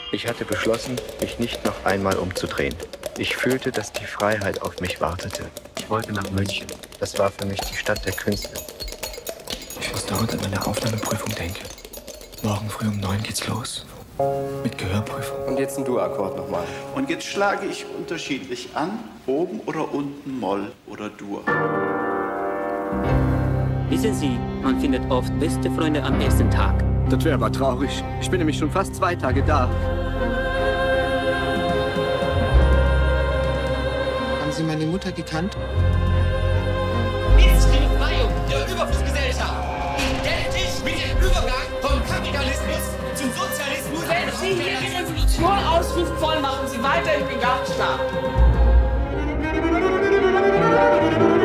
Ich hatte beschlossen, mich nicht noch einmal umzudrehen. Ich fühlte, dass die Freiheit auf mich wartete. Ich wollte nach München. Das war für mich die Stadt der Künste. Ich muss dauernd an meine Aufnahmeprüfung denken. Morgen früh um 9 geht's los. Mit Gehörprüfung. Und jetzt ein Dur-Akkord nochmal. Und jetzt schlage ich unterschiedlich an. Oben oder unten Moll oder Dur. Wissen Sie, man findet oft beste Freunde am ersten Tag. Das wäre aber traurig. Ich bin nämlich schon fast 2 Tage da. Haben Sie meine Mutter gekannt? Ist die Befreiung der Überflussgesellschaft identisch mit dem Übergang vom Kapitalismus zum Sozialismus? Wenn Sie hier die Revolution ausrufen wollen, machen Sie weiter, ich bin ganz stark.